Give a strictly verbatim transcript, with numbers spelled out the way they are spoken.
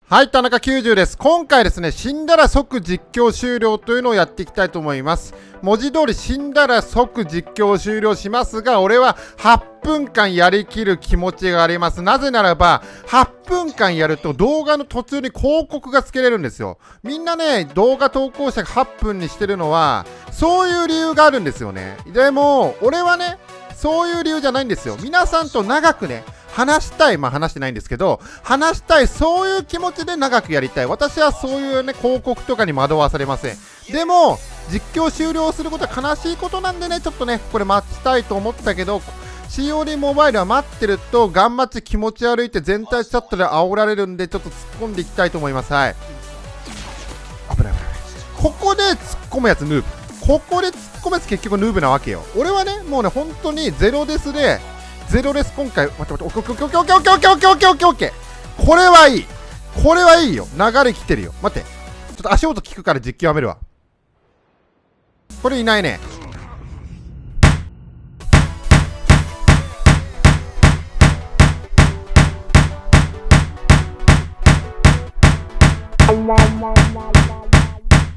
はい、田中きゅうじゅうです。今回ですね、死んだら即実況終了というのをやっていきたいと思います。文字通り死んだら即実況終了しますが、俺ははっぷんかんやりきる気持ちがあります。なぜならば、はっぷんかんやると動画の途中に広告がつけれるんですよ。みんなね、動画投稿者がはっぷんにしてるのは、そういう理由があるんですよね。でも、俺はね、そういう理由じゃないんですよ。皆さんと長くね、話したい、まあ話してないんですけど、話したい、そういう気持ちで長くやりたい。私はそういうね、広告とかに惑わされません。でも、実況終了することは悲しいことなんでね、ちょっとね、これ待ちたいと思ったけど、シーオーディー モバイルは待ってると、ガンマッチ気持ち悪いって全体チャットで煽られるんで、ちょっと突っ込んでいきたいと思います。はい。危ない危ない。ここで突っ込むやつヌーブ。ここで突っ込むやつ結局ヌーブなわけよ。俺はね、もうね、本当にゼロデスで、ゼロレス今回、待って待って、オッケーオッケーオッケーオッケーオッケーオッケーオッケーオッケーオッケー。これはいい。これはいいよ。流れ来てるよ。待って。ちょっと足音聞くから実況やめるわ。これいないね。 La la la la